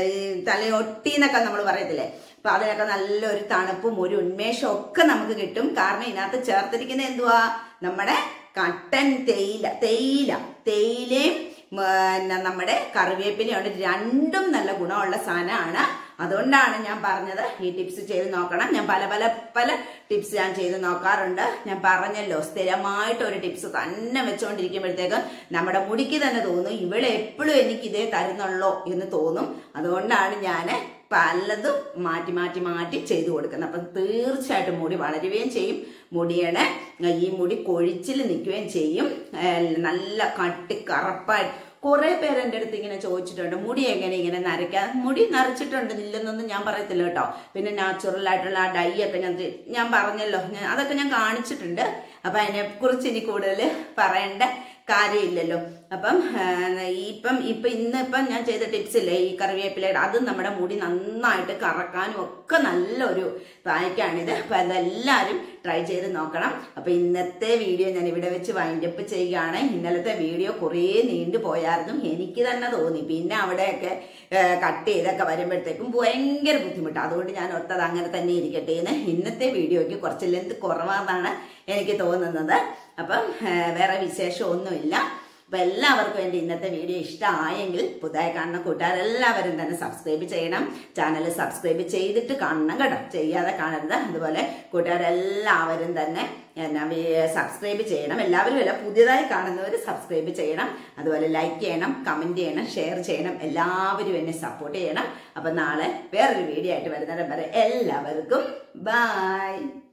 തലയൊട്ടി എന്നൊക്കെ നമ്മൾ പറയത്തില്ലേ, അപ്പൊ അതിനൊക്കെ നല്ലൊരു തണുപ്പും ഒരു ഉന്മേഷവും ഒക്കെ നമുക്ക് കിട്ടും. കാരണം ഇതിനകത്ത് ചേർത്തിരിക്കുന്ന എന്തുവാ, നമ്മുടെ കട്ടൻ തേയില തേയില തേയിലയും പിന്നെ നമ്മുടെ കറിവേപ്പിലയുണ്ട്. രണ്ടും നല്ല ഗുണമുള്ള സാധനമാണ്. അതുകൊണ്ടാണ് ഞാൻ പറഞ്ഞത് ഈ ടിപ്സ് ചെയ്ത് നോക്കണം. ഞാൻ പല പല പല ടിപ്സ് ഞാൻ ചെയ്ത് നോക്കാറുണ്ട്. ഞാൻ പറഞ്ഞല്ലോ, സ്ഥിരമായിട്ട് ഒരു ടിപ്സ് തന്നെ വെച്ചുകൊണ്ടിരിക്കുമ്പോഴത്തേക്കും നമ്മുടെ മുടിക്ക് തന്നെ തോന്നും ഇവിടെ എപ്പോഴും എനിക്ക് ഇതേ തരുന്നുള്ളോ എന്ന് തോന്നും. അതുകൊണ്ടാണ് ഞാൻ പലതും മാറ്റി മാറ്റി മാറ്റി ചെയ്തു കൊടുക്കുന്നത്. അപ്പം തീർച്ചയായിട്ടും മുടി വളരുകയും ചെയ്യും, മുടിയുടെ ഈ മുടി കൊഴിച്ചിൽ നിൽക്കുകയും ചെയ്യും. നല്ല കട്ടി കറുപ്പായി കുറെ പേര് എൻ്റെ അടുത്ത് ഇങ്ങനെ ചോദിച്ചിട്ടുണ്ട്, മുടി എങ്ങനെ ഇങ്ങനെ നരയ്ക്കാൻ. മുടി നരച്ചിട്ടുണ്ട് ഇല്ലെന്നൊന്നും ഞാൻ പറയത്തില്ല കേട്ടോ. പിന്നെ നാച്ചുറൽ ആയിട്ടുള്ള ആ ഡൈ ഒക്കെ ഞാൻ ഞാൻ പറഞ്ഞല്ലോ, അതൊക്കെ ഞാൻ കാണിച്ചിട്ടുണ്ട്. അപ്പൊ അതിനെക്കുറിച്ച് ഇനി കൂടുതൽ പറയേണ്ട കാര്യമില്ലല്ലോ. അപ്പം ഇപ്പം ഇപ്പൊ ഇന്നിപ്പം ഞാൻ ചെയ്ത ടിപ്സ് ഇല്ലേ, ഈ കറിവേപ്പിലയുടെ, അത് നമ്മുടെ മുടി നന്നായിട്ട് കറക്കാനും ഒക്കെ നല്ലൊരു പായ്ക്കാണിത്. അപ്പൊ അതെല്ലാവരും ട്രൈ ചെയ്ത് നോക്കണം. അപ്പൊ ഇന്നത്തെ വീഡിയോ ഞാൻ ഇവിടെ വെച്ച് വൈൻഡപ്പ് ചെയ്യുകയാണ്. ഇന്നലത്തെ വീഡിയോ കുറേ നീണ്ടു പോയായിരുന്നു, എനിക്ക് തന്നെ തോന്നി. പിന്നെ അവിടെയൊക്കെ കട്ട് ചെയ്തൊക്കെ വരുമ്പോഴത്തേക്കും ഭയങ്കര ബുദ്ധിമുട്ടാണ്. അതുകൊണ്ട് ഞാൻ ഓർത്തത് അങ്ങനെ തന്നെ ഇരിക്കട്ടെ എന്ന്. ഇന്നത്തെ വീഡിയോയ്ക്ക് കുറച്ച് ലെന്ത് കുറവാണെന്നാണ് എനിക്ക് തോന്നുന്നത്. അപ്പം വേറെ വിശേഷമൊന്നുമില്ല. അപ്പൊ എല്ലാവർക്കും എൻ്റെ ഇന്നത്തെ വീഡിയോ ഇഷ്ടമായെങ്കിൽ പുതുതായി കാണുന്ന കൂട്ടുകാരെല്ലാവരും തന്നെ സബ്സ്ക്രൈബ് ചെയ്യണം. ചാനൽ സബ്സ്ക്രൈബ് ചെയ്തിട്ട് കാണണം കേട്ടോ, ചെയ്യാതെ കാണരുത്. അതുപോലെ കൂട്ടുകാരെല്ലാവരും തന്നെ എന്നാ സബ്സ്ക്രൈബ് ചെയ്യണം. എല്ലാവരും അല്ല, പുതിയതായി കാണുന്നവർ സബ്സ്ക്രൈബ് ചെയ്യണം. അതുപോലെ ലൈക്ക് ചെയ്യണം, കമന്റ് ചെയ്യണം, ഷെയർ ചെയ്യണം. എല്ലാവരും എന്നെ സപ്പോർട്ട് ചെയ്യണം. അപ്പൊ നാളെ വേറൊരു വീഡിയോ ആയിട്ട് വരുന്നിടം വരെ എല്ലാവർക്കും ബൈ.